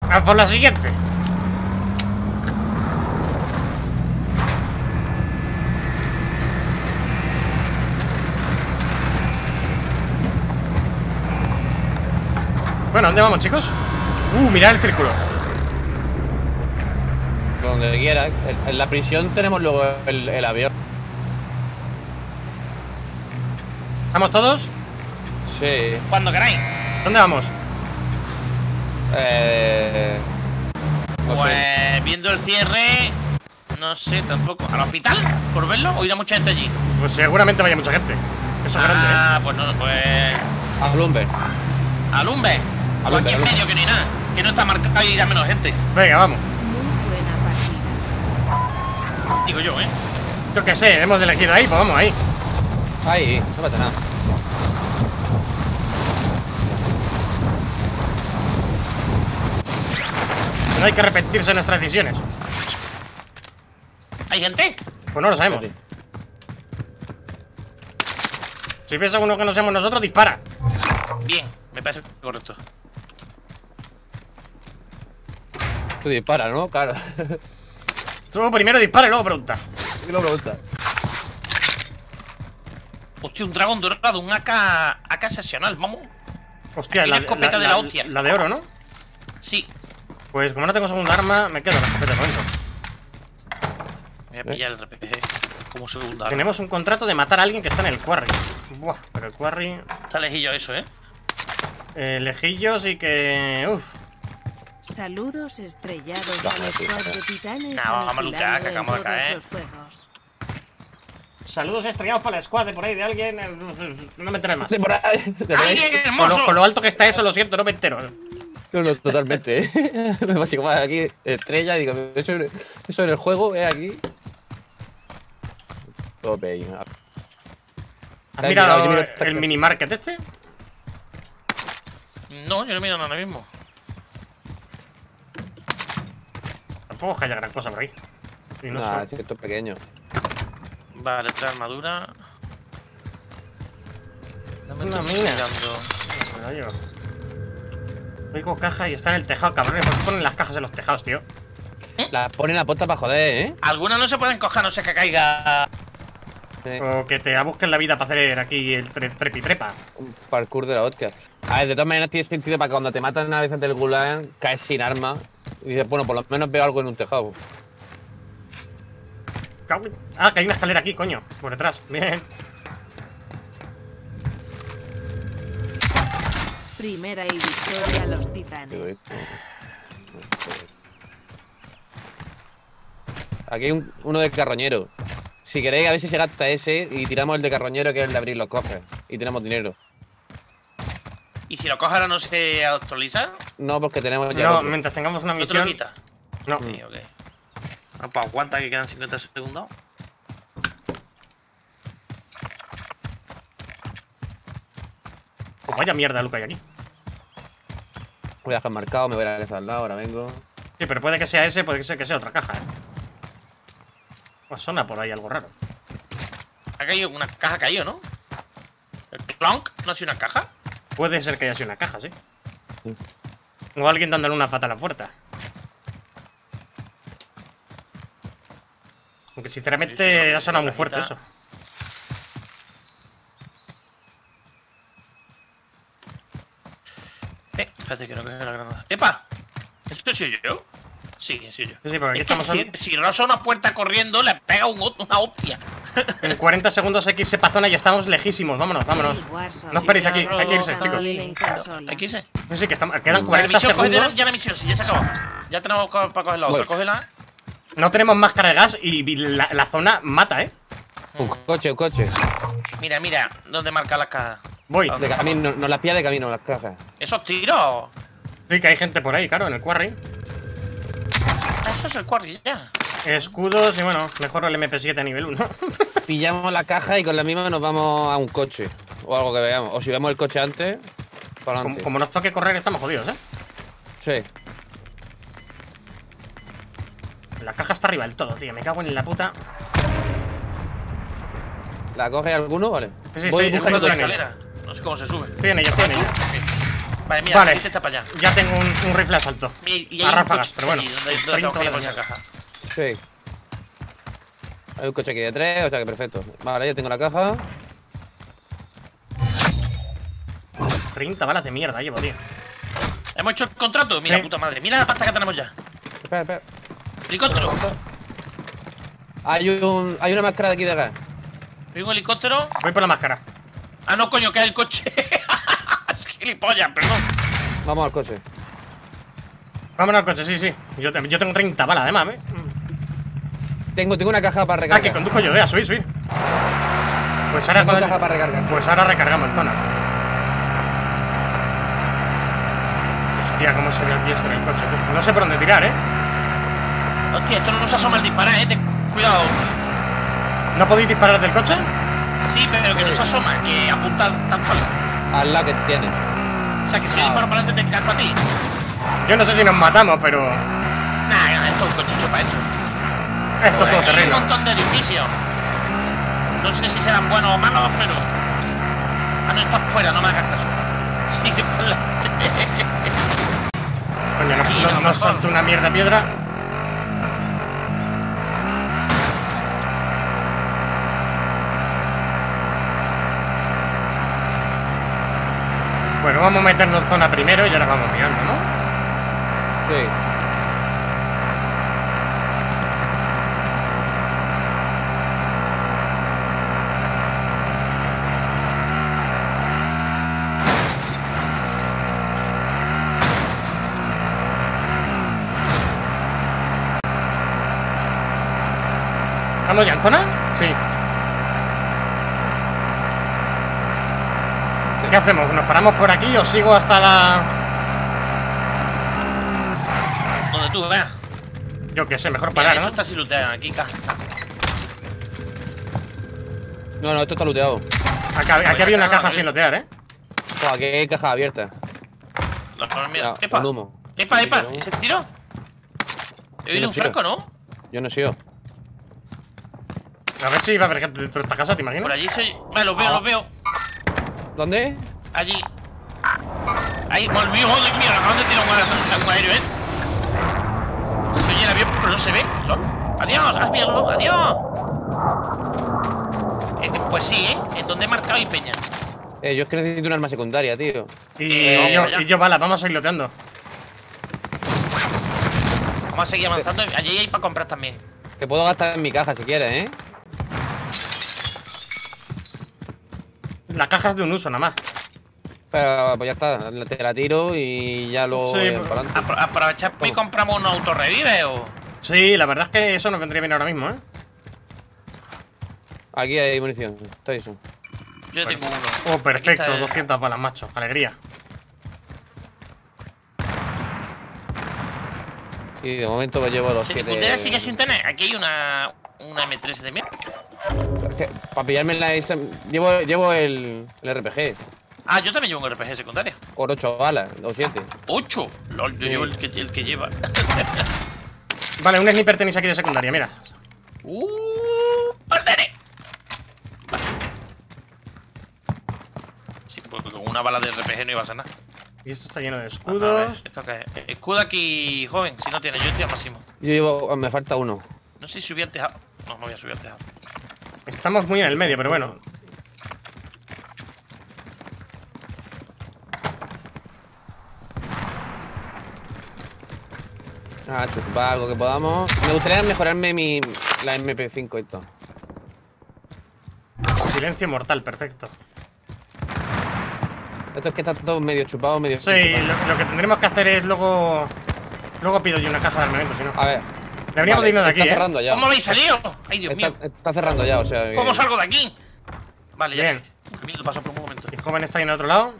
A por la siguiente. Bueno, ¿dónde vamos, chicos? Mirad el círculo. Donde quiera. En la prisión tenemos luego el avión. ¿Estamos todos? Sí. Cuando queráis. ¿Dónde vamos? No Pues sé. viendo el cierre, no sé tampoco. ¿Al hospital? ¿Por verlo? ¿O irá mucha gente allí? Pues seguramente vaya mucha gente. Eso es grande, ¿eh? Ah, pues no, pues. A Bloomberg. A Lumbe. O aquí en medio que no hay nada. Que no está marcado y irá menos gente. Venga, vamos. Muy buena partida. Digo yo, ¿eh? Yo qué sé, hemos elegido ahí, pues vamos ahí. Ahí, no pasa nada. No hay que arrepentirse de nuestras decisiones. ¿Hay gente? Pues no lo sabemos. Si ves a uno que no seamos nosotros, dispara. Bien, me parece correcto. Tú disparas, ¿no? Claro. Tú primero dispara y luego pregunta. ¿Qué lo preguntas? Hostia, un dragón dorado, un AK excepcional, vamos. Hostia, Y una escopeta de la hostia. La de oro, ¿no? Sí. Pues como no tengo segunda arma, me quedo la escopeta de momento. Voy a pillar el RPG como segunda arma. Tenemos un contrato de matar a alguien que está en el quarry. Buah, pero el quarry... Está lejillo eso, ¿eh? Lejillos y que... Uf. Saludos estrellados al squad de titanes. No, vamos a luchar, que acabamos de caer. Los juegos. Saludos estrellados para la squad de por ahí de alguien. No me enteré más. De por ahí, de por ahí. ¡Alguien Con hermoso! lo alto que está eso, lo siento, no me entero. No, no, totalmente. Me pasa como aquí estrella y digo, eso en el juego, aquí. Tope ahí. ¿Has mirado el minimarket este? No, yo no miro nada mismo. Tampoco es que haya gran cosa por ahí. Y no Nah, sé. esto es pequeño. Vale, esta armadura. No me Una estoy mina. mirando. Me la llevo. Oigo caja y está en el tejado, cabrones. ¿Por qué ponen las cajas en los tejados, tío? Las ponen a posta para joder, ¿eh? Algunas no se pueden coger, no sé que caiga. O que te busquen la vida para hacer aquí el trepitrepa. Un parkour de la hostia. A ver, de todas maneras tiene sentido para que cuando te matan a veces del gulag, caes sin arma. Y dices, bueno, por lo menos veo algo en un tejado. Ah, que hay una escalera aquí, coño. Por detrás. Bien. Primera y victoria a los Digo titanes. esto. Aquí hay uno de carroñero. Si queréis, a ver si se gasta ese y tiramos el de carroñero, que es el de abrir los cofres. Y tenemos dinero. ¿Y si lo coge ahora no se actualiza? No, porque tenemos ya. No, otro. mientras tengamos una ¿No te lo misión. quita? No. Sí, ok. Ah, pues aguanta que quedan 50 segundos. Pues vaya mierda, Luca, hay aquí. Voy a dejar marcado, me voy a la casa al lado, ahora vengo. Sí, pero puede que sea ese, puede que sea otra caja, Pues suena por ahí algo raro. Ha caído una caja, ha caído, ¿no? ¿El clonk no ha sido una caja? Puede ser que haya sido una caja, sí. O alguien dándole una pata a la puerta. Aunque sinceramente ha sonado muy fuerte eso. Espérate que no caiga la granada. ¡Epa! ¿Esto soy yo? Sí, soy yo. Sí, sí, porque aquí Es que estamos si rosa una puerta corriendo, le pega una hostia. en 40 segundos hay que irse para zona y estamos lejísimos. Vámonos, vámonos. No esperéis aquí, hay que irse, chicos. Hay que irse. Sí, sí, que quedan La 40 misión, segundos. ya la misión, sí, ya se acabó. Ya tenemos para coger la otra. Cógela. No tenemos máscara de gas y la zona mata, Un coche, un coche. Mira, mira, ¿dónde marca las cajas? Voy. De camino, nos las pilla de camino las cajas. ¡Esos tiros! Sí, que hay gente por ahí, claro, en el quarry. Ah, eso es el quarry ya. Escudos y bueno, mejor el MP7 a nivel 1. Pillamos la caja y con la misma nos vamos a un coche. O algo que veamos. O si vemos el coche antes, para adelante. Como nos toque correr, estamos jodidos, Sí. La caja está arriba del todo, tío. Me cago en la puta. ¿La coge alguno? Vale. Sí, sí, Voy estoy buscando en La ella. escalera. No sé cómo se sube. Estoy en ella, estoy en ella. Vale, mira, Vale. este está para allá. Ya tengo un rifle de asalto. Y A hay un ráfagas, coche pero bueno. aquí, ¿Dónde 30 tengo que ir con balas. esa caja? Sí. Hay un coche aquí de 3, o sea que perfecto. Vale, ya tengo la caja. 30 balas de mierda llevo, tío. ¿Hemos hecho el contrato? Mira, Sí. puta madre. Mira la pasta que tenemos ya. Espera, espera. Helicóptero. Hay una máscara de aquí de gas. Hay un helicóptero. Voy por la máscara. Ah, no, coño, que es el coche. Es gilipollas, perdón. Vamos al coche. Vámonos al coche, sí, sí. Yo tengo 30 balas, además, ¿eh? Tengo una caja para Ah, recargar. que conduzco yo, a subir, subir. Pues ahora, Tengo caja para recargar. pues ahora recargamos en zona. Hostia, cómo se ve aquí esto en el coche, tío. No sé por dónde tirar, ¿eh? Hostia, esto no nos asoma al disparar, Cuidado. ¿No podéis disparar del coche? Sí, pero que no se asoma, que apunta tan falso. Al lado que tiene. O sea, que si yo disparo para adelante te casco a ti. Yo no sé si nos matamos, pero Nah, esto es un cochicho para eso. esto es todo Hay terreno. un montón de edificios. No sé si serán buenos o malos, pero... Ah, no, está fuera, no me hagas caso. Sí, que por delante. Coño, Sí, nos mejor. saltó una mierda piedra. Bueno, vamos a meternos en zona primero y ahora vamos mirando, ¿no? Sí. ¿Estamos ya en zona? Sí. ¿Qué hacemos? ¿Nos paramos por aquí o sigo hasta la...? Donde tú veas. Yo qué sé, mejor Mira, parar, esto ¿no? está sin lootear, aquí, No, esto está looteado. Aquí había una caja sin lotear, ¿eh? Joder, aquí hay caja abierta. Mira, Ya, epa. con humo. Epa, epa, Pero- ¿ese tiro? He oído un tiro. franco, ¿no? Yo no sé yo. A ver si va a haber gente dentro de esta casa, ¿te imaginas? Por allí soy... Vale, los veo, los veo. ¿Dónde? Allí. Ahí, el mío, Dios mío, le acaban de tirar un aéreo, Se oye el avión, pero no se ve. ¿Lol? Adiós, has míralo, adiós. Pues sí, ¿En dónde he marcado y peña? Yo es que necesito un arma secundaria, tío. Y yo, bala, vamos a ir loteando. Vamos a seguir avanzando. Allí hay para comprar también. Te puedo gastar en mi caja si quieres, ¿eh? La caja es de un uso, nada más. Pero pues ya está, te la tiro y ya lo Sí, para adelante. Aprovechamos y Toma. compramos un autorrevive o... Sí, la verdad es que eso nos vendría bien ahora mismo, ¿eh? Aquí hay munición, estoy eso. Yo tengo uno. Oh, Aquí perfecto, está el- 200 balas, macho. Alegría. Y de momento me llevo los 7. Secundaria sigue sin tener. Aquí hay una M3 de mierda. Para pillarme la llevo el RPG. Ah, yo también llevo un RPG secundaria. Por 8 balas, o 7. 8. Lol, yo Sí. llevo el que lleva. Vale, un sniper tenéis aquí de secundaria, mira. ¡Perderé! Sí, porque con una bala de RPG no iba a ser nada. Y esto está lleno de A ver, escudos. ¿esto qué es? Escudo aquí, joven. Si no tiene, yo estoy al máximo. Yo llevo, me falta uno. No sé si subí al tejado. No, no voy a subir al tejado. Estamos muy en el medio, pero bueno. Ah, chupar algo que podamos. Me gustaría mejorarme la MP5 esto. Silencio mortal, perfecto. Esto es que está todo medio chupado, medio Sí, sin chupar. lo que tendremos que hacer es luego... Luego pido yo una caja de armamento, si no. A ver. Deberíamos de irnos de aquí, está ¿eh? cerrando ya. ¿Cómo habéis salido? ¡Ay, Dios mío! Está cerrando ya, o sea. que- ¿Cómo salgo de aquí? Vale, ya. Bien. Que miedo pasa por un momento. El joven está ahí en el otro lado.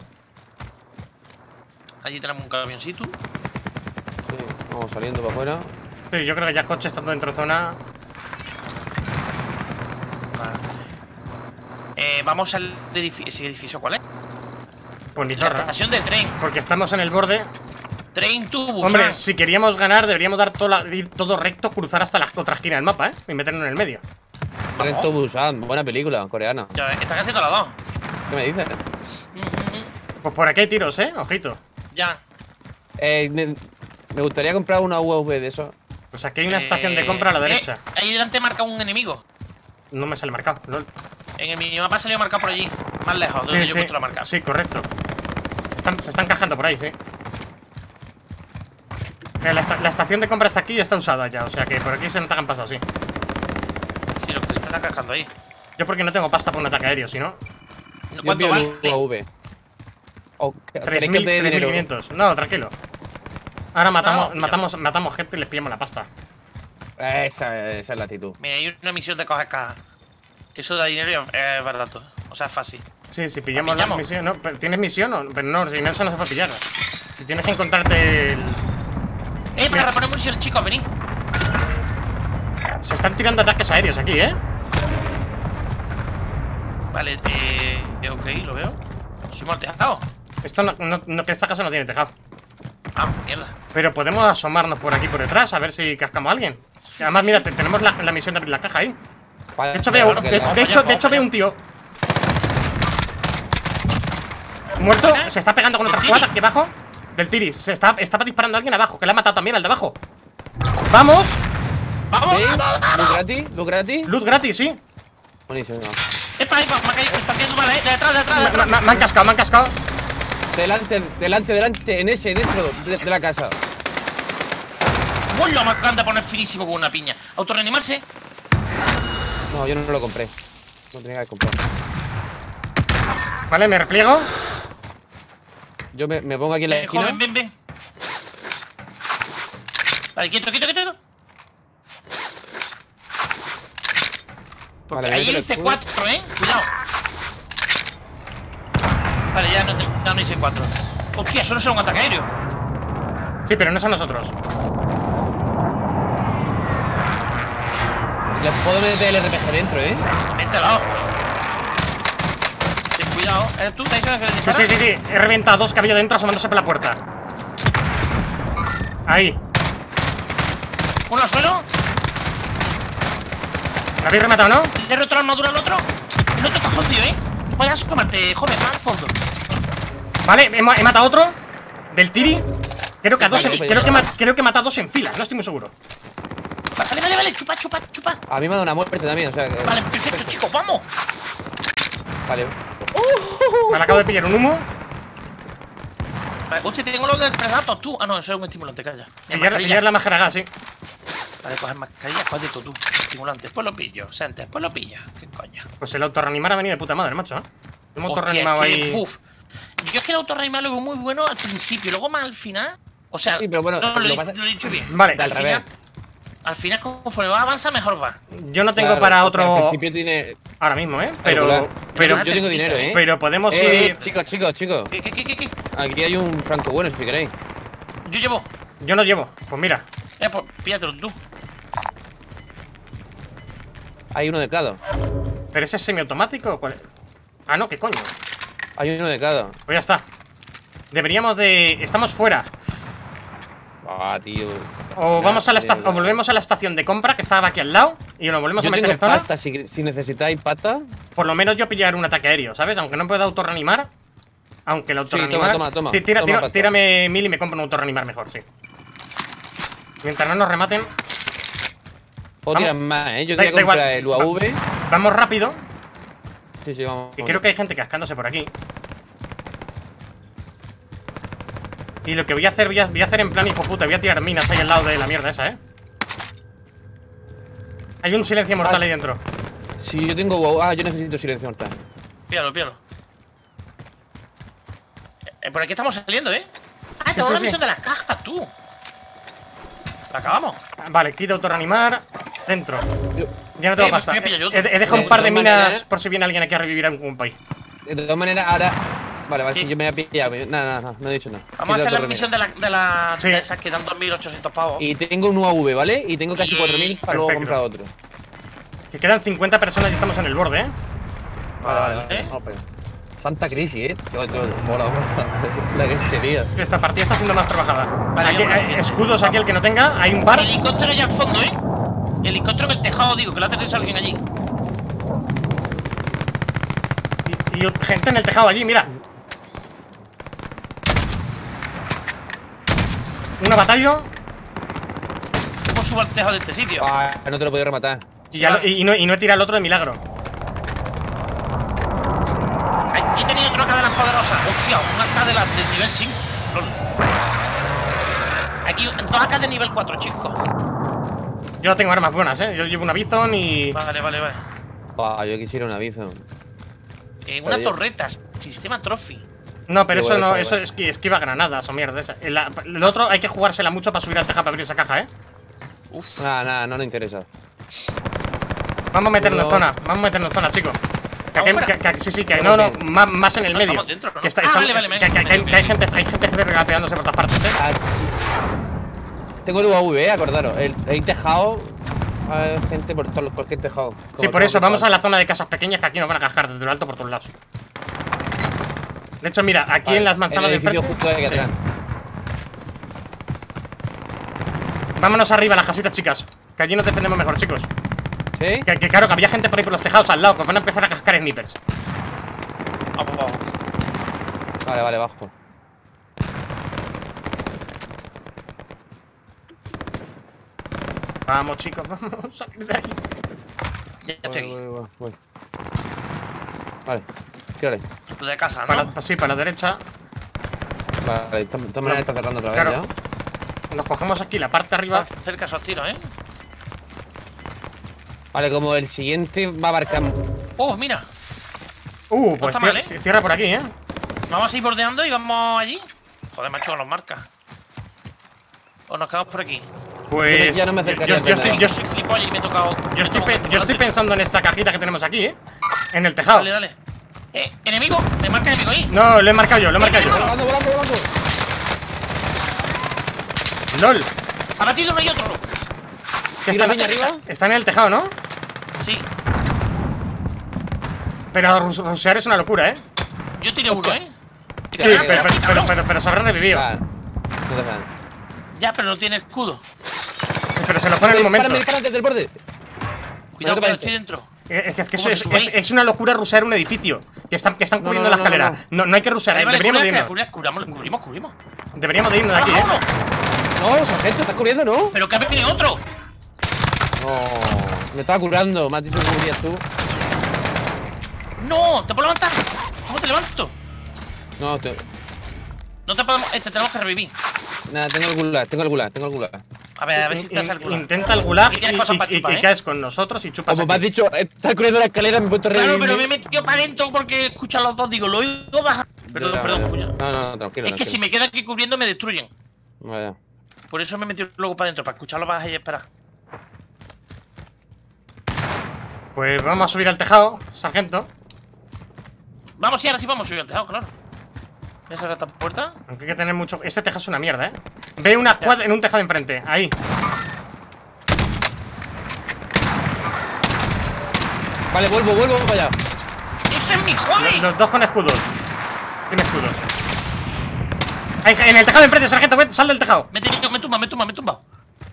Allí tenemos un camioncito. Sí, vamos saliendo para afuera. Sí, yo creo que ya coche estando dentro de zona. Vamos al edificio. ¿Ese edificio cuál es? Pues ni La zorra. estación de tren. Porque estamos en el borde. Tren to Busan. Hombre, si queríamos ganar, deberíamos dar ir todo recto, cruzar hasta la otra esquina del mapa, ¿eh? Y meternos en el medio. Tren to Busan, buena película, coreana. Ya ves, están haciendo las dos. ¿Qué me dices? Pues por aquí hay tiros, ¿eh? Ojito. Ya. Me gustaría comprar una UAV de eso. Pues aquí hay una estación de compra a la derecha. Ahí delante marca un enemigo. No me sale marcado. LOL. En el minimapa salió marcado por allí. Más lejos, donde yo he puesto la marca. Sí, correcto. Se están encajando por ahí, sí. La estación de compra está aquí y está usada ya. O sea que por aquí se nota que han pasado, sí. Sí, lo que se está encajando ahí. Yo porque no tengo pasta para un ataque aéreo, si no. ¿Cuánto vale? UAV. 3.500. No, tranquilo. Ahora matamos gente y les pillamos la pasta. Esa es la actitud. Mira, hay una misión de coger cajas. Que eso da dinero es barato. O sea, es fácil. Sí, si pillamos la misión. No, pero ¿tienes misión? No, pero no, si no, eso no se puede pillar. Si tienes que encontrarte el. Para reponer munición, chicos, venid. Se están tirando ataques aéreos aquí, ¿eh? Vale, ok, lo veo. Soy mal tejado. Esto que esta casa no tiene tejado. Ah, mierda. Pero podemos asomarnos por aquí por detrás a ver si cascamos a alguien. Además, mira, tenemos la misión de abrir la caja ahí. De hecho, veo un tío. Muerto, se está pegando con otra squad aquí abajo. Del Tiri, estaba disparando a alguien abajo, que le ha matado también al de abajo. ¡Vamos! ¡Vamos! ¿Sí? ¿Luz gratis? ¿Luz gratis? Luz gratis, sí. Buenísimo. ¡Epa, me ha caído! ¡Está haciendo mal, detrás! Me han cascado. Delante, en ese, dentro de la casa. ¡Hola! Me acaban de poner finísimo con una piña. ¿Autorreanimarse? No, yo no lo compré. No tenía que comprar. Vale, me repliego. Yo me pongo aquí en la esquina. Joven, ven. Vale, quieto. Porque Vale, ahí hay C4, cuidado. Vale, ya no hay C4. Hostia, eso no será un ataque aéreo. Sí, pero no son nosotros. Le puedo meter el RPG dentro, Vente al lado. Ten cuidado. ¿Eres tú, Tyson, que le disparas? Sí. He reventado dos que había dentro asomándose por la puerta. Ahí. ¿Uno al suelo? ¿La habéis rematado, no? ¿Le he roto la armadura al otro? El otro está jodido, Puedes asomarte, joven, más al fondo. Vale, he matado a otro. Del Tiri. Creo que a dos. Vale, Creo que he matado a dos en fila, no estoy muy seguro. Vale, chupa. A mí me ha dado una muerte también, o sea que... Vale, perfecto, chicos, vamos. Vale. Me acabo de pillar un humo. Vale, hostia, tengo lo del Predator, tú. Ah, no, eso es un estimulante, calla. Pillar la máscara gas, sí. Vale, coger mascarilla, ¿cuál de todo tú? Estimulante, después lo pillo, Sente, después lo pillo. ¿Qué coño? Pues el autorreanimar ha venido de puta madre, macho, Hemos autorreanimado ahí. Uf. Yo es que el autorreanimar lo veo muy bueno al principio, luego más al final. O sea, Sí, pero bueno, no, lo he dicho bien. Vale, al revés. Al final, conforme va a avanzar, mejor va. Yo no tengo Claro, para al otro principio tiene... ahora mismo, Pero Pero yo tengo dinero, Pero podemos ir. Chicos. ¿Qué? Aquí hay un franco bueno, si queréis. Yo llevo. Yo no llevo. Pues mira. Pues píllatelo tú. Hay uno de cada. ¿Pero ese es semiautomático o cuál es? Ah, no, ¿qué coño? Hay uno de cada. Pues ya está. Deberíamos de. Estamos fuera. Ah, tío. O vamos a la estación. O volvemos a la estación de compra que estaba aquí al lado. Y nos volvemos a Yo meter tengo en zona. pasta, si necesitáis pasta. Por lo menos yo pillar un ataque aéreo, ¿sabes? Aunque no pueda autorreanimar. Aunque el autorreanimar. toma. Tírame 1000 y me compro un autorreanimar mejor, sí. Mientras no nos rematen. Puedo tirar más, Yo tengo que Da igual. comprar el UAV. Vamos rápido. Sí, vamos. Y creo que hay gente cascándose por aquí. Y lo que voy a hacer en plan hijo puta. Voy a tirar minas ahí al lado de la mierda esa, Hay un silencio mortal ahí dentro. Sí, yo tengo UAV. Ah, yo necesito silencio mortal. Píllalo. Por aquí estamos saliendo, Ah, Sí, tengo sí, la sí. misión de las cajas, tú. La acabamos. Vale, quito autorreanimar. Dentro. Yo- Ya no tengo me pasta. voy a pillar yo. He dejado un De par de todas minas maneras- por si viene alguien aquí a revivir a un país. De todas maneras, ahora. Vale, Sí. yo me voy a pillar. Nada, no he dicho nada. Vamos a hacer la misión de Sí. de esas que dan 2.800 pavos. Y tengo un UAV, ¿vale? Y tengo casi Bien. 4000 para luego Perfecto. comprar otro. Que quedan 50 personas y estamos en el borde, Vale. Vamos, pero... Santa crisis, mola. La que sería. Esta partida está siendo más trabajada. Vale, Aquí, vamos a la siguiente. escudos aquí el que no tenga. Hay un bar. Helicóptero ya al fondo, Helicóptero en el tejado, digo, que lo ha tenido alguien allí. Y gente en el tejado allí, mira. Una batalla. ¿Cómo subo al tejado de este sitio? Ah, no te lo podía rematar. Y no he tirado el otro de milagro. Ay, he tenido otro AK de las poderosas. Hostia, un AK de las de nivel 5. Aquí, dos AK de nivel 4, chicos. Yo no tengo armas buenas, Yo llevo una Bison y... Vale. Ah, yo quisiera un aviso. Una torreta, sistema trophy. No, pero eso no, Igual, eso es que esquiva granadas o mierda esa. El otro hay que jugársela mucho para subir al tejado para abrir esa caja, Nada, no le interesa. Vamos a meternos en zona, chicos. Sí, que no, más en el medio. Estamos dentro, ¿no? Que está, Vale, que hay gente regateándose por todas partes, Ah, tengo el UAV, acordaros. Hay tejado. Hay gente por todos los cualquier tejado. Sí, por eso, vamos a la zona de casas pequeñas que aquí nos van a cascar desde lo alto por todos lados. De hecho, mira, aquí en las manzanas de enfrente. Justo de aquí atrás. Vámonos arriba a las casitas, chicas. Que allí nos defendemos mejor, chicos. ¿Sí? Que claro, que había gente por ahí por los tejados al lado, que os van a empezar a cascar snipers. Vamos. Vale, bajo. Vamos, chicos, vamos, salir de ahí. Ya estoy aquí. Voy. Vale, tírale. De casa, ¿no? Para la derecha. Vale, esta manera está cerrando otra vez Claro. ya. Nos cogemos aquí la parte de arriba. Está cerca esos tiros, Vale, como el siguiente va a abarcar. Oh, mira. Pues está mal, cierra por aquí, Vamos a ir bordeando y vamos allí. Joder, macho, los marcas. O nos quedamos por aquí. Pues ya no me acercaría yo tanto. Soy gilipollas y me he tocado. yo estoy pensando en esta cajita que tenemos aquí, en el tejado. Dale. Enemigo, me marca enemigo ahí. No, lo he marcado yo, Volando. LOL. Ha batido uno y otro. Que ¿Tira están, piña arriba? están en el tejado, ¿no? Sí. Pero rusear es una locura, Yo tiré uno, Sí, pero se habrán revivido. Vale. No te frenan. Ya, pero no tiene escudo. Pero se lo pone en el momento. Dispárame desde el borde. Cuidado, Vale, estoy dentro. Es que ¿Cómo eso se sube ahí? es una locura rusear un edificio. Que están cubriendo la escalera. No hay que rusear, Vale, deberíamos de irnos. Cubrimos. Deberíamos de irnos de aquí, ¡Vámonos! No, sargento, estás cubriendo, ¿no? Pero que ha venido otro. No. Me estaba curando, me has dicho que cubrías tú. No, ¿te puedo levantar? ¿Cómo te levanto? No, No te podemos. Tenemos que revivir. nada, tengo el gulag. A ver si te hace el culo. Intenta el gulag Y tienes cosas para chupar, y caes con nosotros y chupas Como me has aquí. dicho, estás cubriendo la escalera, me he puesto a Claro, revivirme. pero me he metido para adentro porque escuchan los dos. Digo, lo oigo bajar. Perdón, cuñado. No, tranquilo. Es que si me quedan aquí cubriendo me destruyen. Vaya. Por eso me he metido luego para adentro, para escucharlo bajar y esperar. Pues vamos a subir al tejado, sargento. Vamos, sí, ahora sí vamos a subir al tejado, claro. ¿Ya se abre esta puerta? Aunque hay que tener mucho. Este tejado es una mierda, Ve una squad en un tejado enfrente. Ahí. Vale, vuelvo para allá. ¡Ese es mi joven! Los dos con escudos. Tiene escudos. Ahí, en el tejado de enfrente, sargento, sal del tejado. Me tumba.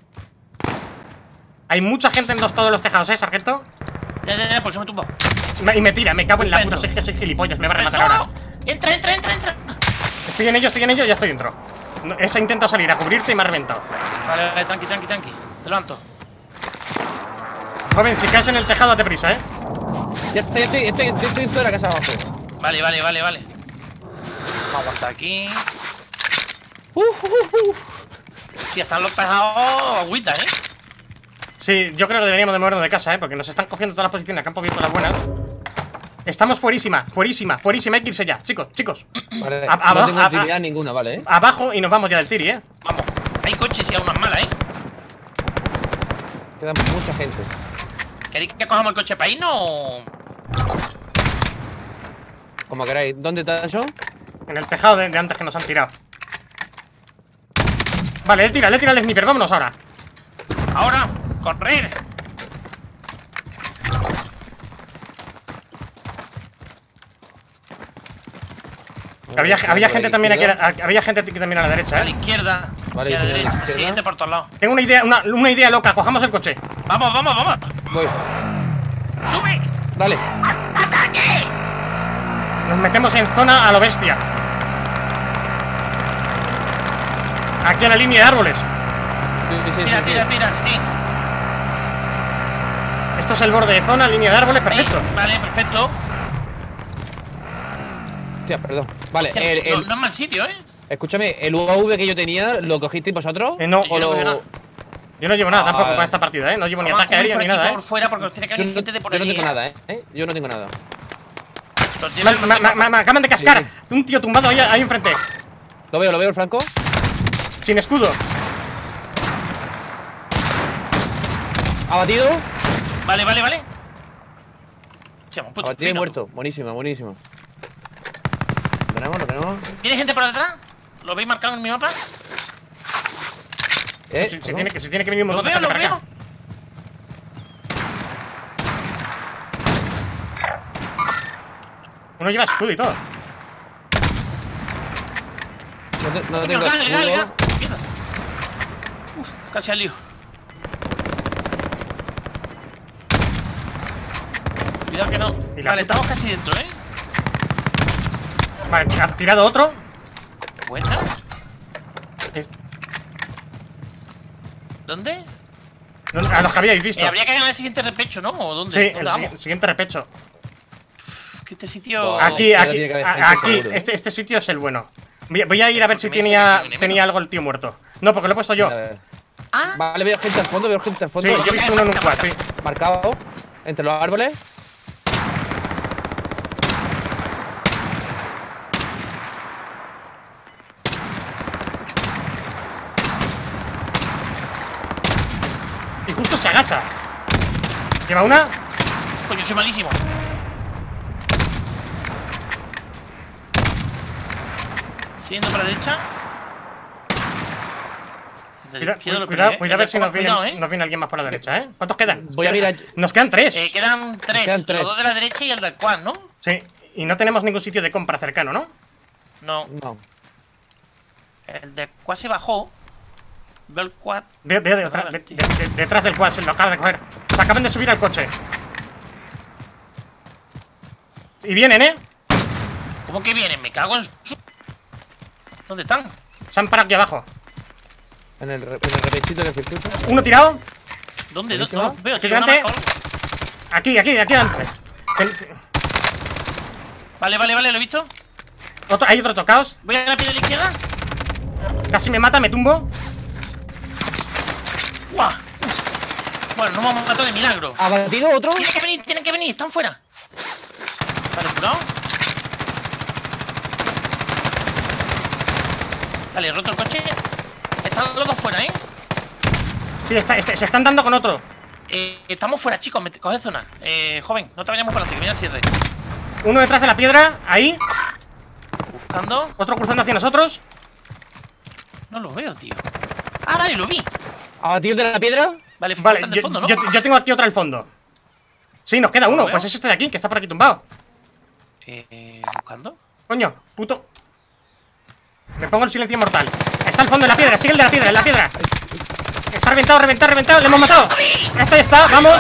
Hay mucha gente en todos los tejados, sargento. Ya, por eso me tumba. Y me tira, me cago en la puta, soy gilipollas, me va a rematar ahora. Entra. Estoy en ello, ya estoy dentro. Esa intenta salir a cubrirte y me ha reventado. Vale, tranqui. Te levanto. Joven, si caes en el tejado, date prisa, Ya estoy en toda la casa abajo. Vale. Vamos a aguantar aquí. Si están los tejados, agüita, Sí, yo creo que deberíamos de movernos de casa, porque nos están cogiendo todas las posiciones, que han poquito las buenas. Estamos fuerísima, hay que irse ya, chicos. Vale, Abajo, no tengo utilidad ninguna, vale, Abajo y nos vamos ya del tiri, Vamos. Hay coches y algunas malas, Queda mucha gente. ¿Queréis que cojamos el coche para irnos o...? Como queráis. ¿Dónde está eso? En el tejado de antes que nos han tirado. Vale, le tira el sniper, vámonos ahora. Ahora, correr. Había gente también aquí, había gente aquí también a la derecha, A la izquierda. Vale, y a la izquierda, derecha. izquierda. Siguiente por todos lados. Tengo una idea loca, cojamos el coche. Vamos. Voy. ¡Sube! Dale. ¡Ataque! Nos metemos en zona a lo bestia. Aquí a la línea de árboles. Tira, sí. Esto es el borde de zona, línea de árboles, perfecto. Vale, perfecto. Hostia, perdón. Vale, No es mal sitio, escúchame, el UAV que yo tenía, ¿lo cogisteis vosotros? No. ¿O lo... Yo no llevo nada tampoco para esta partida, No llevo ni ataque aéreo ni nada, por fuera porque tiene que venir gente de por Yo no allí, tengo nada, Yo no tengo nada. Me acaban de cascar. Un tío tumbado ahí enfrente. Lo veo, el Franco. Sin escudo. Abatido. Vale. Abatido y muerto. Buenísimo. Lo tenemos. ¿Viene gente por detrás? ¿Lo veis marcado en mi mapa? Se tiene que venir un montón de gente para acá. Uno lleva escudo y todo. No tengo escudo. Casi al lío. Cuidado que no. Vale, estamos casi dentro, Vale, ha tirado otro. Buena. ¿Dónde? A los que habíais visto. Habría que ganar el siguiente repecho, ¿no? ¿O dónde? Sí, ¿Dónde el siguiente repecho. Que este sitio. Aquí. Este sitio es el bueno. Voy a ir a ver si tenía algo el tío muerto. No, porque lo he puesto yo. Ah. Vale, veo gente al fondo. Sí, yo he visto uno en un quad, sí. Marcado. Entre los árboles. Y justo se agacha. Lleva una. Coño, soy malísimo. Siguiendo para la derecha. Cuidado a ver si nos viene alguien más por la derecha, ¿Cuántos quedan? Voy a mirar. Nos quedan 3. Quedan 3. Los 2 de la derecha y el del quad, ¿no? Sí. Y no tenemos ningún sitio de compra cercano, ¿no? No. El del quad se bajó. Veo el quad. Veo detrás del quad, se lo acaba de coger. Se acaban de subir al coche. Y vienen, ¿Cómo que vienen? Me cago en su... ¿Dónde están? Se han parado aquí abajo. En el repechito del circuito. Uno tirado. ¿Dónde? No los veo, aquí delante. Aquí delante. Vale, lo he visto. Hay otro tocaos. Voy a la piedra de la izquierda. Casi me mata, me tumbo. ¡Guau! Bueno, no me hemos matado de milagro. ¿Abatido otro? Tienen que venir, están fuera. Vale, curado. Vale, he roto el coche. Están los dos fuera, Sí, se están dando con otro. Estamos fuera, chicos, coge zona. Joven, no te vayamos para adelante, que viene el cierre. Uno detrás de la piedra, ahí. Buscando. Otro cruzando hacia nosotros. No lo veo, tío. Ah, vale, lo vi. ¿Abatido de la piedra? Vale, de fondo, ¿no? Yo tengo aquí otra al fondo. Sí, nos queda uno, pues es este de aquí, que está por aquí tumbado. ¿Buscando? Coño, puto. Me pongo el silencio mortal. Está al fondo de la piedra, sigue el de la piedra, en la piedra. Está reventado, le hemos matado. Este está, vamos.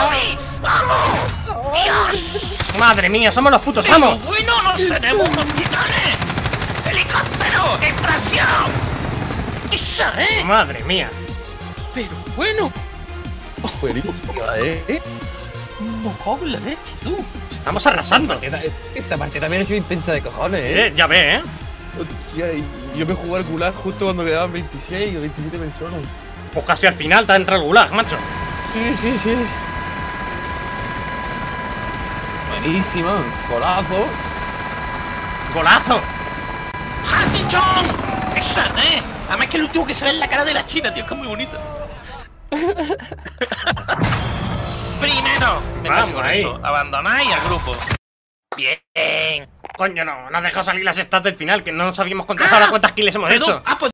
Madre mía, somos los putos amos. Bueno, nos seremos unos titanes. ¡Helicóptero! ¡Extracción! ¡Esa, Madre mía. Pero bueno. Buenísima, Mojón la leche, tú. Estamos arrasando. Esta parte también es intensa de cojones, ya ve, Hostia, yo me jugué al gulag justo cuando quedaban 26 o 27 personas. Pues casi al final te ha entrado el gulag, macho. Sí. Buenísimo. Golazo. ¡Golazo! ¡Hachichón! ¡Esa, Además que el último que se ve en la cara de la china, tío, que es muy bonita. Primero. Vamos ahí. Abandonáis al grupo. Bien. Coño, no has dejado salir las stats del final, que no nos habíamos contado las cuántas kills hemos hecho. Pues